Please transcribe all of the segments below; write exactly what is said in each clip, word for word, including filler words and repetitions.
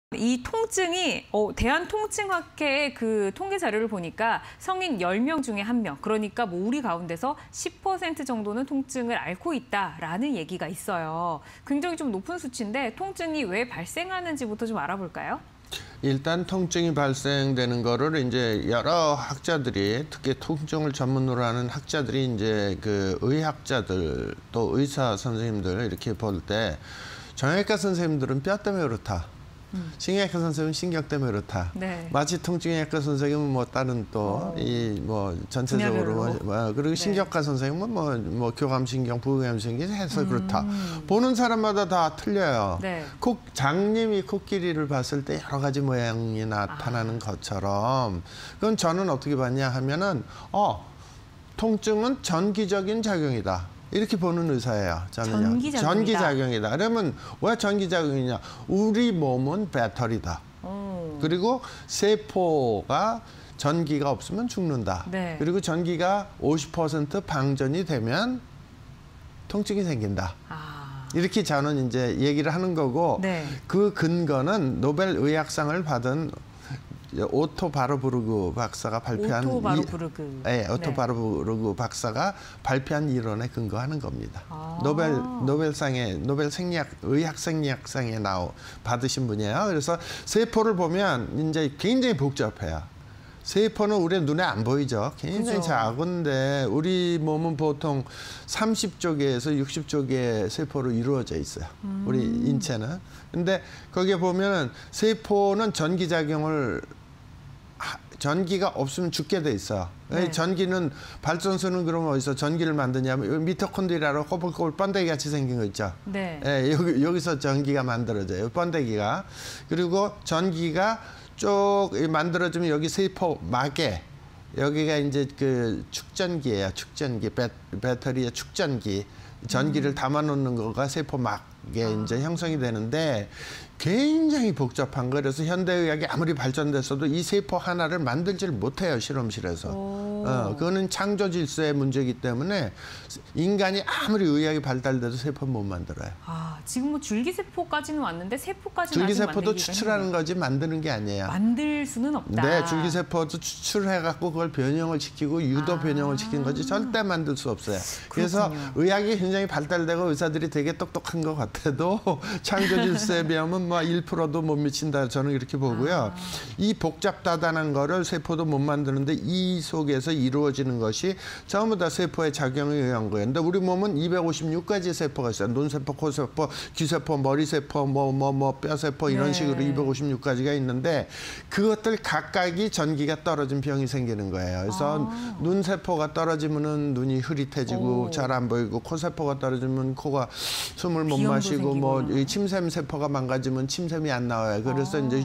이 통증이 어, 대한통증학회의 그 통계 자료를 보니까 성인 열 명 중에 한 명, 그러니까 뭐 우리 가운데서 십 퍼센트 정도는 통증을 앓고 있다라는 얘기가 있어요. 굉장히 좀 높은 수치인데 통증이 왜 발생하는지부터 좀 알아볼까요? 일단 통증이 발생되는 거를 이제 여러 학자들이, 특히 통증을 전문으로 하는 학자들이 이제 그 의학자들 또 의사 선생님들 이렇게 볼 때, 정형외과 선생님들은 뼈 때문에 그렇다. 음. 신경외과 선생님은 신경 때문에 그렇다. 네. 마취 통증외과 선생님은 뭐 다른 또 이 뭐 전체적으로 뭐, 뭐 그리고 신경과 네. 선생님은 뭐, 뭐 교감신경, 부교감신경 해서 음. 그렇다. 보는 사람마다 다 틀려요. 네. 코, 장님이 코끼리를 봤을 때 여러 가지 모양이 나타나는 아. 것처럼, 그건 저는 어떻게 봤냐 하면은 어 통증은 전기적인 작용이다. 이렇게 보는 의사예요. 저는요. 전기작용이다. 전기작용이다. 그러면 왜 전기작용이냐? 우리 몸은 배터리다. 오. 그리고 세포가 전기가 없으면 죽는다. 네. 그리고 전기가 오십 퍼센트 방전이 되면 통증이 생긴다. 아. 이렇게 저는 이제 얘기를 하는 거고, 네. 그 근거는 노벨 의학상을 받은 오토 바르부르그 박사가 발표한 오토 바르부르그. 네, 오토 네. 바르부르그 박사가 발표한 이론에 근거하는 겁니다. 아. 노벨 노벨상에 노벨 생리학 의학 생리학상에 나오 받으신 분이에요. 그래서 세포를 보면 이제 굉장히 복잡해요. 세포는 우리 눈에 안 보이죠. 굉장히 그죠. 작은데 우리 몸은 보통 삼십 개에서 육십 개의 세포로 이루어져 있어요. 음. 우리 인체는. 근데 거기에 보면 세포는 전기작용을 전기가 없으면 죽게 돼 있어. 네. 전기는 발전소는 그러면 어디서 전기를 만드냐면 미토콘드리아로 꼬불꼬불 번데기 같이 생긴 거 있죠. 네. 네, 여기, 여기서 전기가 만들어져요. 번데기가. 그리고 전기가 쭉 만들어지면 여기 세포 막에 여기가 이제 그 축전기예요. 축전기. 배, 배터리의 축전기. 전기를 음. 담아놓는 거가 세포 막에 아. 이제 형성이 되는데 굉장히 복잡한 거. 그래서 현대의학이 아무리 발전됐어도 이 세포 하나를 만들질 못해요, 실험실에서. 어, 그거는 창조 질서의 문제이기 때문에 인간이 아무리 의학이 발달돼도 세포는 못 만들어요. 아, 지금 뭐 줄기세포까지는 왔는데 세포까지는 줄기세포도 추출하는 거지 만드는 게 아니에요. 만들 수는 없다. 네, 줄기세포도 추출해갖고 그걸 변형을 시키고 유도 아. 변형을 시킨 거지 절대 만들 수 없어요. 그렇군요. 그래서 의학이 굉장히 발달되고 의사들이 되게 똑똑한 것 같아도 창조 질서에 비하면 뭐 일 퍼센트도 못 미친다, 저는 이렇게 보고요. 아. 이 복잡다단한 거를 세포도 못 만드는데 이 속에서 이루어지는 것이 전부 다 세포의 작용에 의한 거예요. 근데 우리 몸은 이백오십육 가지 세포가 있어요. 눈세포, 코세포, 귀세포, 머리세포, 뭐, 뭐, 뭐, 뼈세포 이런 네. 식으로 이백오십육 가지가 있는데 그것들 각각이 전기가 떨어진 병이 생기는 거예요. 그래서 아. 눈세포가 떨어지면은 눈이 흐릿해지고 잘 안 보이고, 코세포가 떨어지면 코가 숨을 못 마시고, 뭐 침샘세포가 망가지면 침샘이 안 나와요. 그래서 아. 이제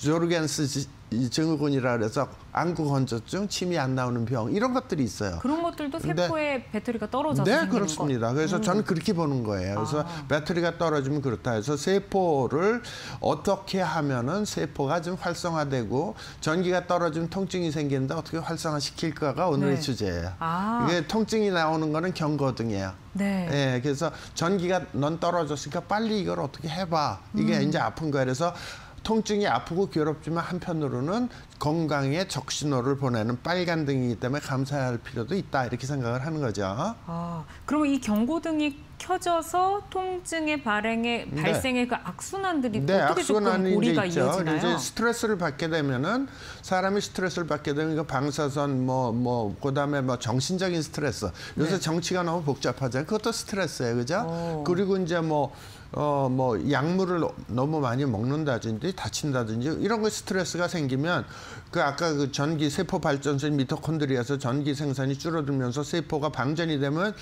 조르겐스 증후군이라 그래서 안구건조증, 침이 안 나오는 병, 이런 것들이 있어요. 그런 것들도 세포의 배터리가 떨어져서 네, 생기는 그렇습니다. 것. 그래서 음. 저는 그렇게 보는 거예요. 그래서 아. 배터리가 떨어지면 그렇다 해서 세포를 어떻게 하면은 세포가 좀 활성화되고 전기가 떨어지면 통증이 생기는데 어떻게 활성화시킬까가 오늘의 네. 주제예요. 아. 이게 통증이 나오는 거는 경고등이에요. 네. 네. 그래서 전기가 넌 떨어졌으니까 빨리 이걸 어떻게 해봐. 이게 음. 이제 아픈 거예요. 그래서 통증이 아프고 괴롭지만 한편으로는 건강에 적신호를 보내는 빨간 등이기 때문에 감사할 필요도 있다, 이렇게 생각을 하는 거죠. 아, 그러면 이 경고등이 켜져서 통증의 발행에 네. 발생의 그 악순환들이 네, 어떻게 조금 고리가 있죠. 이어지나요? 이제 스트레스를 받게 되면은 사람이 스트레스를 받게 되면 그 방사선 뭐 뭐 그다음에 뭐 정신적인 스트레스. 요새 네. 정치가 너무 복잡하잖아요. 그것도 스트레스예요, 그죠? 오. 그리고 이제 뭐 어, 뭐, 약물을 너무 많이 먹는다든지 다친다든지 이런 거 스트레스가 생기면 그 아까 그 전기 세포 발전소인 미토콘드리아에서 전기 생산이 줄어들면서 세포가 방전이 되면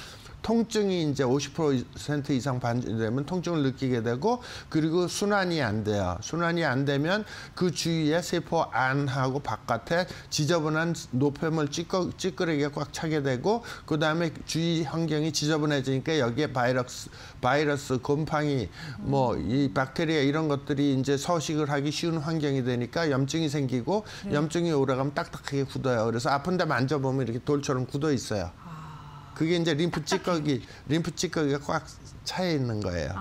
통증이 이제 오십 퍼센트 이상 방전되면 통증을 느끼게 되고, 그리고 순환이 안 돼요. 순환이 안 되면 그 주위에 세포 안하고 바깥에 지저분한 노폐물 찌꺼, 찌끄레기가 꽉 차게 되고, 그 다음에 주위 환경이 지저분해지니까 여기에 바이러스, 바이러스, 곰팡이, 뭐 이 박테리아 이런 것들이 이제 서식을 하기 쉬운 환경이 되니까 염증이 생기고, 네. 염증이 오래가면 딱딱하게 굳어요. 그래서 아픈데 만져보면 이렇게 돌처럼 굳어 있어요. 그게 이제 림프 찌꺼기, 림프 찌꺼기가 꽉 차 있는 거예요. 아.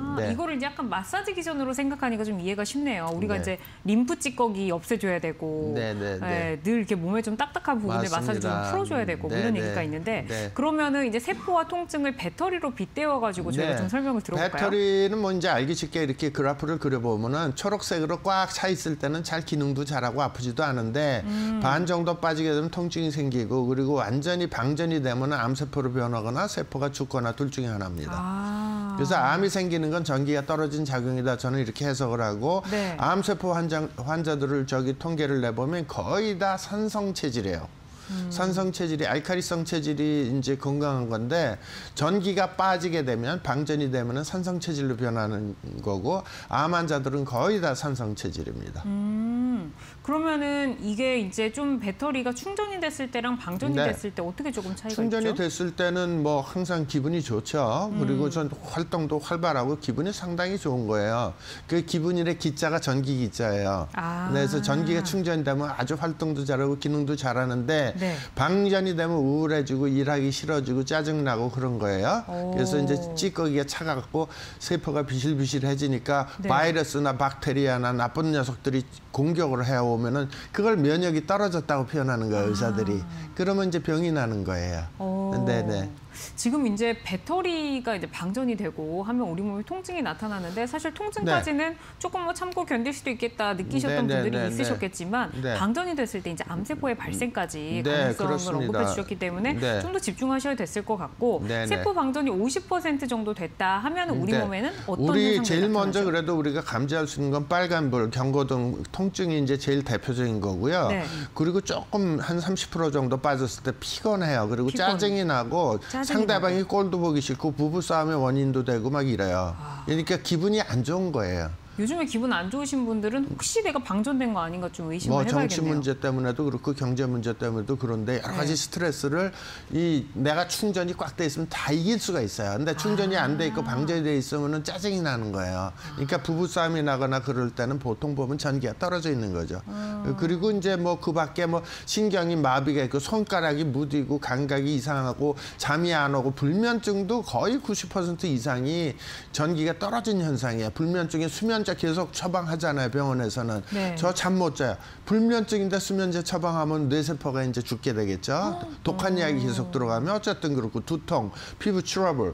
네. 이거를 이제 약간 마사지 기전으로 생각하니까 좀 이해가 쉽네요. 우리가 네. 이제 림프 찌꺼기 없애줘야 되고 네, 네, 네. 예, 늘 이렇게 몸에 좀 딱딱한 부분을 맞습니다. 마사지 좀 풀어줘야 되고 뭐 네, 이런 네. 얘기가 있는데 네. 그러면은 이제 세포와 통증을 배터리로 빗대어가지고 저희가 네. 좀 설명을 들어볼까요? 배터리는 뭐 이제 알기 쉽게 이렇게 그래프를 그려보면은 초록색으로 꽉 차 있을 때는 잘 기능도 잘하고 아프지도 않은데 음. 반 정도 빠지게 되면 통증이 생기고 그리고 완전히 방전이 되면 암세포로 변하거나 세포가 죽거나 둘 중에 하나입니다. 아. 그래서 암이 생기는 건 전기가 떨어진 작용이다. 저는 이렇게 해석을 하고 네. 암세포 환자, 환자들을 저기 통계를 내보면 거의 다 산성 체질이에요. 음. 산성 체질이 알카리성 체질이 이제 건강한 건데 전기가 빠지게 되면 방전이 되면은 산성 체질로 변하는 거고 암 환자들은 거의 다 산성 체질입니다. 음, 그러면은 이게 이제 좀 배터리가 충전이 됐을 때랑 방전이 네. 됐을 때 어떻게 조금 차이가 충전이 있죠? 됐을 때는 뭐 항상 기분이 좋죠. 그리고 전 활동도 활발하고 기분이 상당히 좋은 거예요. 그 기분이래 기자가 전기 기자예요. 아. 그래서 전기가 충전되면 아주 활동도 잘하고 기능도 잘하는데 네. 방전이 되면 우울해지고 일하기 싫어지고 짜증나고 그런 거예요. 오. 그래서 이제 찌꺼기가 차가고 세포가 비실비실해지니까 네. 바이러스나 박테리아나 나쁜 녀석들이 공격을 해오면은 그걸 면역이 떨어졌다고 표현하는 거예요, 의사들이. 그러면 이제 병이 나는 거예요. 오. 네네. 지금 이제 배터리가 이제 방전이 되고 하면 우리 몸에 통증이 나타나는데 사실 통증까지는 조금 뭐 참고 견딜 수도 있겠다 느끼셨던 네, 네, 분들이 네, 있으셨겠지만 네. 방전이 됐을 때 이제 암세포의 발생까지 네, 가능성을 그렇습니다. 언급해 주셨기 때문에 네. 좀 더 집중하셔야 됐을 것 같고 네, 네. 세포 방전이 오십 퍼센트 정도 됐다 하면 우리 네. 몸에는 어떤 우리 현상들이 제일 나타나죠? 먼저 그래도 우리가 감지할 수 있는 건 빨간불, 경고등, 통증이 이제 제일 대표적인 거고요. 네. 그리고 조금 한 삼십 퍼센트 정도 빠졌을 때 피곤해요. 그리고 피곤. 짜증이 나고 짜증이 상대방이 나고. 꼴도 보기 싫고 부부 싸움의 원인도 되고 막 이래요. 아. 그러니까 기분이 안 좋은 거예요. 요즘에 기분 안 좋으신 분들은 혹시 내가 방전된 거 아닌가 좀 의심을 뭐 해봐야겠네요. 정치 문제 때문에도 그렇고 경제 문제 때문에도 그런데 여러 가지 네. 스트레스를 이 내가 충전이 꽉 돼 있으면 다 이길 수가 있어요. 근데 충전이 안 돼 있고 방전이 돼 있으면은 짜증이 나는 거예요. 그러니까 부부 싸움이 나거나 그럴 때는 보통 보면 전기가 떨어져 있는 거죠. 음. 그리고 이제 뭐 그 밖에 뭐 신경이 마비가 있고 손가락이 무디고 감각이 이상하고 잠이 안 오고 불면증도 거의 구십 퍼센트 이상이 전기가 떨어진 현상이에요. 불면증에 수면제 계속 처방하잖아요, 병원에서는. 네. 저 잠 못 자요. 불면증인데 수면제 처방하면 뇌세포가 이제 죽게 되겠죠. 독한 약이 계속 들어가면 어쨌든 그렇고 두통, 피부 트러블.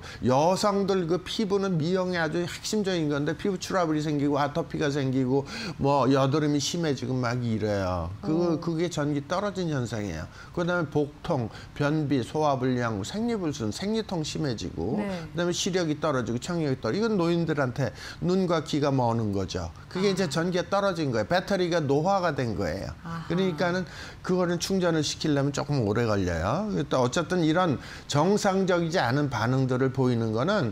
여성들 그 피부는 미용에 아주 핵심적인 건데 피부 트러블이 생기고 아토피가 생기고 뭐 여드름이 심해지고 막 이래요. 그 그게 전기 떨어진 현상이에요. 그다음에 복통, 변비, 소화불량, 생리불순, 생리통 심해지고 네. 그다음에 시력이 떨어지고 청력이 떨어지고 이건 노인들한테 눈과 귀가 머는 거죠. 그게 아. 이제 전기가 떨어진 거예요. 배터리가 노화가 된 거예요. 아하. 그러니까는 그거는 충전을 시키려면 조금 오래 걸려요. 또 어쨌든 이런 정상적이지 않은 반응들을 보이는 거는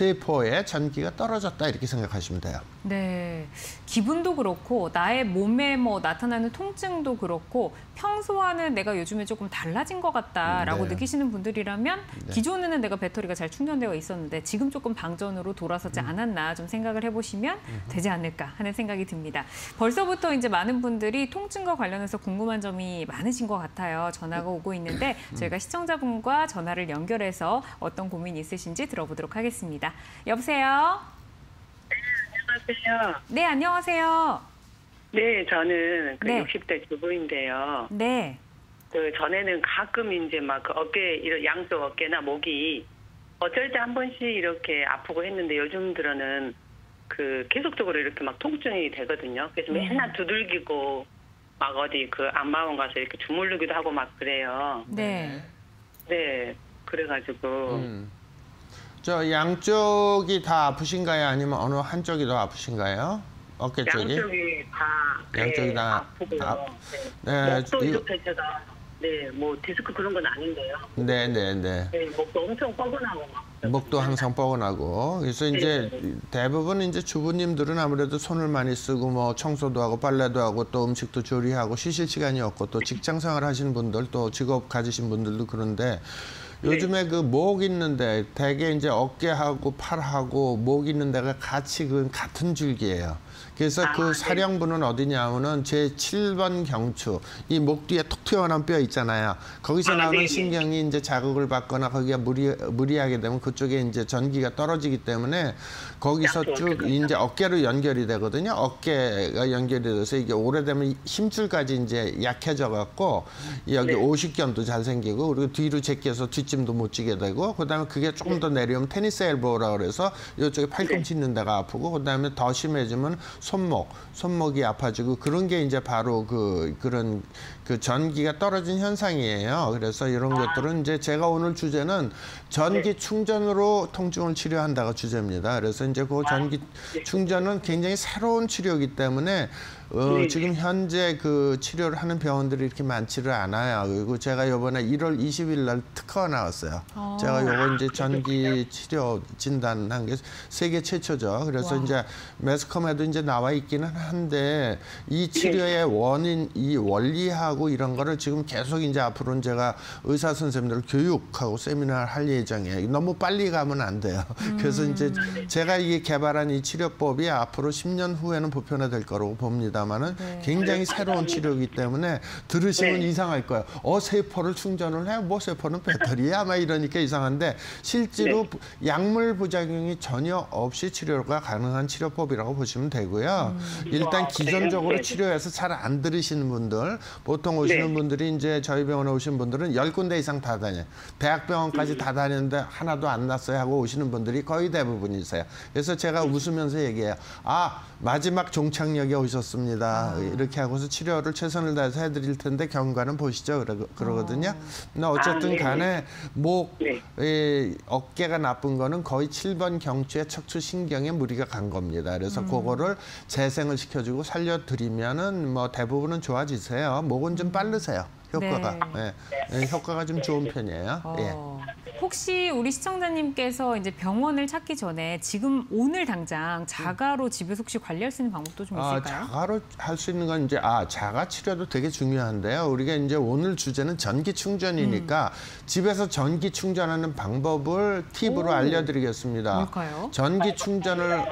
세포에 전기가 떨어졌다 이렇게 생각하시면 돼요. 네, 기분도 그렇고 나의 몸에 뭐 나타나는 통증도 그렇고 평소와는 내가 요즘에 조금 달라진 것 같다라고 네. 느끼시는 분들이라면 네. 기존에는 내가 배터리가 잘 충전되어 있었는데 지금 조금 방전으로 돌아서지 음. 않았나 좀 생각을 해보시면 되지 않을까 하는 생각이 듭니다. 벌써부터 이제 많은 분들이 통증과 관련해서 궁금한 점이 많으신 것 같아요. 전화가 오고 있는데 저희가 시청자분과 전화를 연결해서 어떤 고민이 있으신지 들어보도록 하겠습니다. 여보세요? 안녕하세요. 네, 안녕하세요. 네, 저는 그 네. 육십 대 주부인데요. 네. 그 전에는 가끔 이제 막 그 어깨, 이런 양쪽 어깨나 목이 어쩔 때 한 번씩 이렇게 아프고 했는데 요즘 들어는 그 계속적으로 이렇게 막 통증이 되거든요. 그래서 맨날 두들기고 막 어디 그 안마원 가서 이렇게 주물르기도 하고 막 그래요. 네. 네, 그래가지고 음. 저 양쪽이 다 아프신가요? 아니면 어느 한쪽이 더 아프신가요? 어깨 쪽이? 양쪽이 다 양쪽이 네, 다 아프고요. 아- 네. 네, 목도 이거- 이렇게 제가 네, 뭐 디스크 그런 건 아닌데요. 네, 네, 네. 네, 목도 엄청 뻐근하고 막. 목도 항상 뻐근하고 그래서 이제 네. 대부분 이제 주부님들은 아무래도 손을 많이 쓰고 뭐 청소도 하고 빨래도 하고 또 음식도 조리하고 쉬실 시간이 없고 또 직장 생활 하시는 분들 또 직업 가지신 분들도 그런데 요즘에 그 목 있는데 대개 이제 어깨하고 팔하고 목 있는 데가 같이 그 같은 줄기예요. 그래서 아, 그 네. 사령부는 어디냐면은 제칠 번 경추, 이 목 뒤에 톡 튀어나온 뼈 있잖아요. 거기서 아, 나오는 네네. 신경이 이제 자극을 받거나 거기가 무리, 무리하게 되면 그쪽에 이제 전기가 떨어지기 때문에 거기서 약도 쭉 어떻게 이제 어깨로 연결이 되거든요. 어깨가 연결이 돼서 이게 오래되면 힘줄까지 이제 약해져 갖고 여기 네. 오십견도 잘 생기고 그리고 뒤로 제껴서 뒷짐도 못 지게 되고 그다음에 그게 조금 더 내려오면 테니스 엘보라 그래서 이쪽에 팔꿈치 있는 데가 아프고 그다음에 더 심해지면 손목, 손목이 아파지고 그런 게 이제 바로 그 그런 그 전기가 떨어진 현상이에요. 그래서 이런 것들은 이제 제가 오늘 주제는 전기 충전으로 통증을 치료한다가 주제입니다. 그래서 이제 그 전기 충전은 굉장히 새로운 치료이기 때문에 어, 네. 지금 현재 그 치료를 하는 병원들이 이렇게 많지를 않아요. 그리고 제가 이번에 일월 이십일 날 특허가 나왔어요. 아. 제가 요거 이제 전기 치료 진단한 게 세계 최초죠. 그래서 와. 이제 매스컴에도 이제 나와 있기는 한데 이 치료의 원인, 이 원리하고 이런 거를 지금 계속 이제 앞으로는 제가 의사 선생님들 교육하고 세미나를 할 예정이에요. 너무 빨리 가면 안 돼요. 음. 그래서 이제 제가 이게 개발한 이 치료법이 앞으로 십 년 후에는 보편화될 거라고 봅니다. 마는 네. 굉장히 새로운 치료이기 때문에 들으시면 네. 이상할 거예요. 어, 세포를 충전을 해? 뭐 세포는 배터리야? 막 이러니까 이상한데 실제로 네. 약물 부작용이 전혀 없이 치료가 가능한 치료법이라고 보시면 되고요. 일단 와, 기존적으로 네. 치료해서 잘 안 들으시는 분들, 보통 오시는 네. 분들이 이제 저희 병원에 오신 분들은 열 군데 이상 다 다녀요. 대학병원까지 다 다녔는데 하나도 안 났어요 하고 오시는 분들이 거의 대부분이세요. 그래서 제가 웃으면서 얘기해요. 아, 마지막 종착역에 오셨습니다. 아. 이렇게 하고서 치료를 최선을 다해서 해드릴 텐데 경과는 보시죠. 그러, 그러거든요. 근데 어쨌든 아, 네. 간에 목, 네. 이, 어깨가 나쁜 거는 거의 칠 번 경추의 척추신경에 무리가 간 겁니다. 그래서 음. 그거를 재생을 시켜주고 살려드리면은 뭐 대부분은 좋아지세요. 목은 좀 빠르세요. 효과가. 네. 예. 예, 효과가 좀 좋은 편이에요. 어, 예. 혹시 우리 시청자님께서 이제 병원을 찾기 전에 지금 오늘 당장 자가로 집에서 혹시 관리할 수 있는 방법도 좀 아, 있을까요? 자가로 할 수 있는 건 이제 아 자가 치료도 되게 중요한데요. 우리가 이제 오늘 주제는 전기 충전이니까 음. 집에서 전기 충전하는 방법을 팁으로 오. 알려드리겠습니다. 뭘까요? 전기 충전을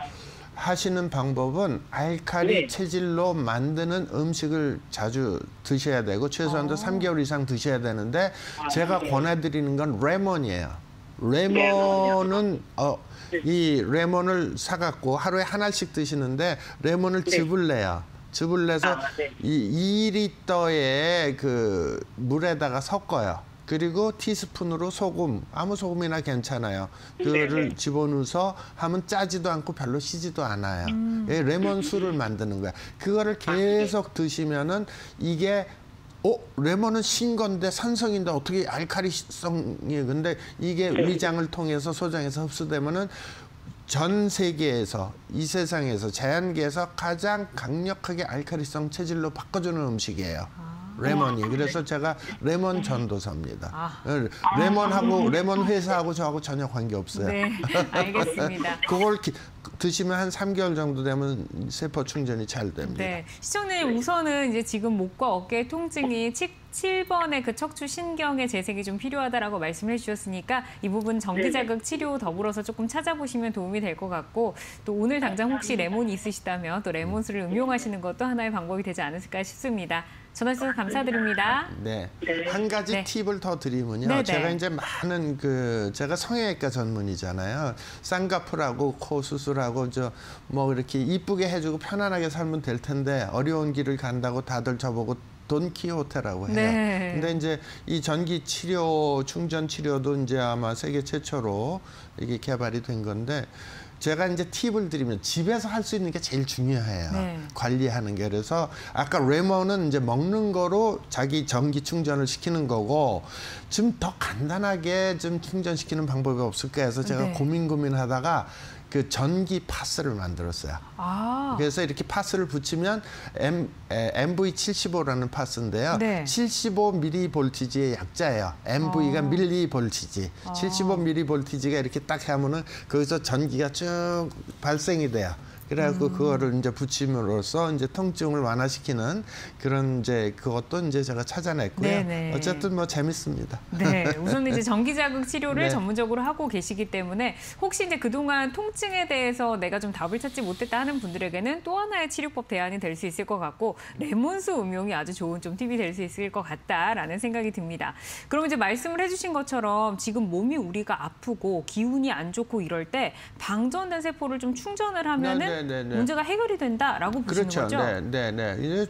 하시는 방법은 알칼리 네. 체질로 만드는 음식을 자주 드셔야 되고 최소한도 아. 삼 개월 이상 드셔야 되는데 제가 네. 권해드리는 건 레몬이에요. 레몬은 어, 이 레몬을 사갖고 하루에 하나씩 드시는데 레몬을 네. 즙을 내요. 즙을 내서 아, 네. 이 이 리터의 그 물에다가 섞어요. 그리고 티스푼으로 소금, 아무 소금이나 괜찮아요. 그거를 네. 집어넣어서 하면 짜지도 않고 별로 시지도 않아요. 음. 예, 레몬 술을 만드는 거야. 그거를 계속 드시면은 이게 어, 레몬은 신 건데 산성인데 어떻게 알칼리성이 근데 이게 위장을 통해서 소장에서 흡수되면은 전 세계에서 이 세상에서 자연계에서 가장 강력하게 알칼리성 체질로 바꿔주는 음식이에요. 레몬이. 그래서 제가 레몬 전도사입니다. 아. 레몬하고 레몬 회사하고 저하고 전혀 관계 없어요. 네, 알겠습니다. 그걸 기, 드시면 한 삼 개월 정도 되면 세포 충전이 잘 됩니다. 네, 시청자님 우선은 이제 지금 목과 어깨 통증이 칠 번의 그 척추 신경의 재생이 좀 필요하다라고 말씀을 해주셨으니까 이 부분 전기자극 치료 더불어서 조금 찾아보시면 도움이 될 것 같고 또 오늘 당장 혹시 레몬이 있으시다면 또 레몬술을 음용하시는 것도 하나의 방법이 되지 않을까 싶습니다. 전화 주셔서 감사드립니다. 네. 네. 한 가지 네. 팁을 더 드리면요. 네, 네. 제가 이제 많은 그 제가 성형외과 전문이잖아요. 쌍꺼풀하고 코 수술하고 저 뭐 이렇게 이쁘게 해주고 편안하게 살면 될 텐데 어려운 길을 간다고 다들 저보고 돈키호테라고 해요. 네. 근데 이제 이 전기 치료, 충전 치료도 이제 아마 세계 최초로 이게 개발이 된 건데 제가 이제 팁을 드리면 집에서 할 수 있는 게 제일 중요해요. 네. 관리하는 게. 그래서 아까 레몬은 이제 먹는 거로 자기 전기 충전을 시키는 거고 좀 더 간단하게 좀 충전시키는 방법이 없을까 해서 제가 네. 고민 고민하다가 그 전기 파스를 만들었어요. 아, 그래서 이렇게 파스를 붙이면 M, 엠브이 칠십오라는 파스인데요. 네. 칠십오 밀리볼티지의 약자예요. 엠브이가 아. 밀리볼티지. 아. 칠십오 밀리볼티지가 이렇게 딱 하면은 거기서 전기가 쭉 발생이 돼요. 그래갖고 음. 그거를 이제 붙임으로써 이제 통증을 완화시키는 그런 이제 그것도 이제 제가 찾아냈고요. 네네. 어쨌든 뭐 재밌습니다. 네, 우선 이제 전기자극 치료를 네. 전문적으로 하고 계시기 때문에 혹시 이제 그동안 통증에 대해서 내가 좀 답을 찾지 못했다 하는 분들에게는 또 하나의 치료법 대안이 될 수 있을 것 같고 레몬수 음용이 아주 좋은 좀 팁이 될 수 있을 것 같다라는 생각이 듭니다. 그럼 이제 말씀을 해주신 것처럼 지금 몸이 우리가 아프고 기운이 안 좋고 이럴 때 방전된 세포를 좀 충전을 하면은 네, 네, 네. 문제가 해결이 된다라고 보시는 그렇죠. 거죠? 네, 네, 네. 이제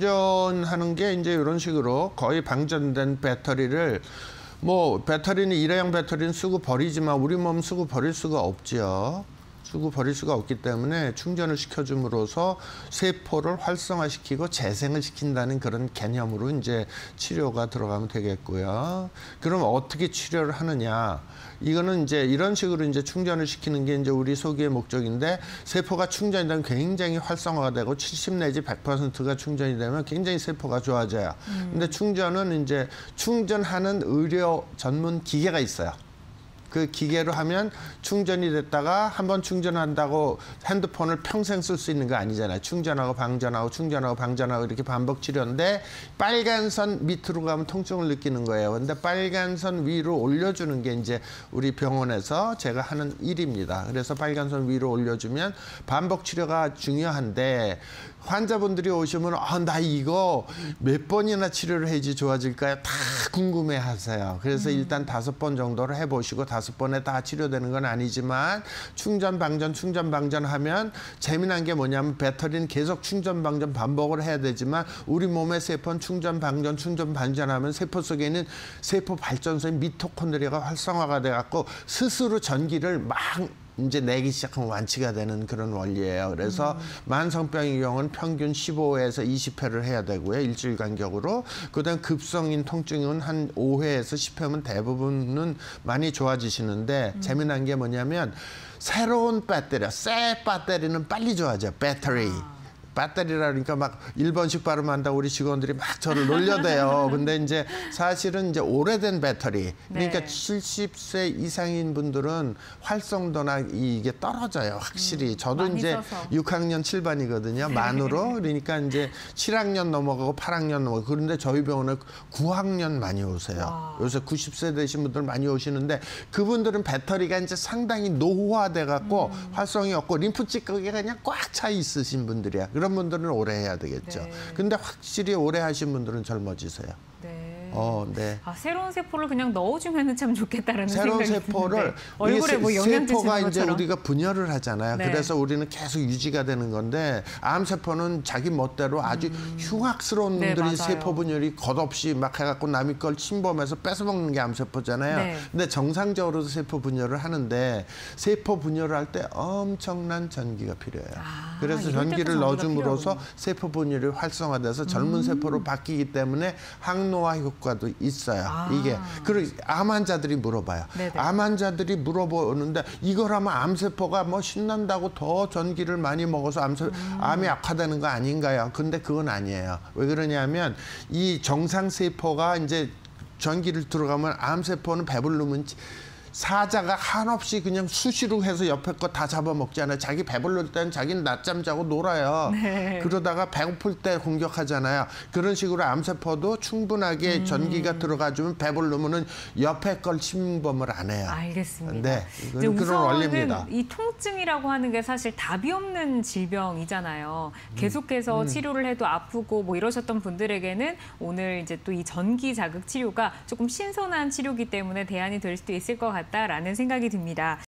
충전하는 게 이제 이런 식으로 거의 방전된 배터리를 뭐 배터리는 일회용 배터리는 쓰고 버리지만 우리 몸 쓰고 버릴 수가 없지요. 쓰고 버릴 수가 없기 때문에 충전을 시켜줌으로써 세포를 활성화시키고 재생을 시킨다는 그런 개념으로 이제 치료가 들어가면 되겠고요. 그럼 어떻게 치료를 하느냐? 이거는 이제 이런 식으로 이제 충전을 시키는 게 이제 우리 소기의 목적인데 세포가 충전이 되면 굉장히 활성화가 되고 칠십 내지 백 퍼센트가 충전이 되면 굉장히 세포가 좋아져요. 음. 근데 충전은 이제 충전하는 의료 전문 기계가 있어요. 그 기계로 하면 충전이 됐다가 한번 충전한다고 핸드폰을 평생 쓸 수 있는 거 아니잖아요. 충전하고 방전하고 충전하고 방전하고 이렇게 반복 치료인데 빨간 선 밑으로 가면 통증을 느끼는 거예요. 근데 빨간 선 위로 올려주는 게 이제 우리 병원에서 제가 하는 일입니다. 그래서 빨간 선 위로 올려주면 반복 치료가 중요한데 환자분들이 오시면 아, 나 이거 몇 번이나 치료를 해야지 좋아질까요? 다 궁금해 하세요. 그래서 음. 일단 다섯 번 정도를 해보시고 다섯 번에 다 치료되는 건 아니지만 충전, 방전, 충전, 방전하면 재미난 게 뭐냐면 배터리는 계속 충전, 방전 반복을 해야 되지만 우리 몸의 세포는 충전, 방전, 충전, 방전하면 세포 속에 있는 세포 발전소인 미토콘드리아가 활성화가 돼갖고 스스로 전기를 막 이제 내기 시작하면 완치가 되는 그런 원리예요. 그래서 음. 만성병의 경우는 평균 십오 회에서 이십 회를 해야 되고요. 일주일 간격으로. 그다음 급성인 통증은 한 오 회에서 십 회면 대부분은 많이 좋아지시는데 음. 재미난 게 뭐냐면 새로운 배터리, 새 배터리는 빨리 좋아져. 배터리. 아. 배터리라 그러니까 막 일본식 발음한다고 우리 직원들이 막 저를 놀려대요. 근데 이제 사실은 이제 오래된 배터리. 그러니까 네. 칠십 세 이상인 분들은 활성도나 이게 떨어져요. 확실히. 음, 저도 이제 써서. 육 학년 칠 반이거든요. 만으로. 그러니까 이제 칠 학년 넘어가고 팔 학년 넘어가고. 그런데 저희 병원에 구 학년 많이 오세요. 와. 요새 구십 세 되신 분들 많이 오시는데 그분들은 배터리가 이제 상당히 노후화돼 갖고 음. 활성이 없고 림프 찌꺼기가 그냥 꽉 차 있으신 분들이야. 그런 분들은 오래 해야 되겠죠. 네. 근데 확실히 오래 하신 분들은 젊어지세요. 네. 어, 네. 아, 새로운 세포를 그냥 넣어주면 참 좋겠다라는 새로운 생각이 세포를 드는데 얼굴에 뭐 영양 세포가 주시는 이제 것처럼. 우리가 분열을 하잖아요. 네. 그래서 우리는 계속 유지가 되는 건데 암 세포는 자기 멋대로 아주 음. 흉악스러운 네, 놈들이 맞아요. 세포 분열이 겉없이 막 해갖고 남의 걸 침범해서 뺏어먹는 게 암 세포잖아요. 네. 근데 정상적으로도 세포 분열을 하는데 세포 분열을 할 때 엄청난 전기가 필요해요. 아, 그래서 전기를 넣어줌으로써 세포 분열이 활성화돼서 젊은 음. 세포로 바뀌기 때문에 항노화 효과도 있어요. 아. 이게 그리고 암 환자들이 물어봐요. 네네. 암 환자들이 물어보는데 이걸 하면 암세포가 뭐 신난다고 더 전기를 많이 먹어서 암세, 음. 암이 악화되는 거 아닌가요? 근데 그건 아니에요. 왜 그러냐면 이 정상세포가 이제 전기를 들어가면 암세포는 배부르면 사자가 한없이 그냥 수시로 해서 옆에 거 다 잡아먹잖아요. 자기 배부를 때는 자기는 낮잠 자고 놀아요. 네. 그러다가 배고플 때 공격하잖아요. 그런 식으로 암세포도 충분하게 음. 전기가 들어가주면 배부르면은 옆에 걸 침범을 안 해요. 알겠습니다. 네, 이건 그런 원리입니다. 이 통증이라고 하는 게 사실 답이 없는 질병이잖아요. 계속해서 음. 치료를 해도 아프고 뭐 이러셨던 분들에게는 오늘 이제 또 이 전기 자극 치료가 조금 신선한 치료기 때문에 대안이 될 수도 있을 것 같다라는 생각이 듭니다.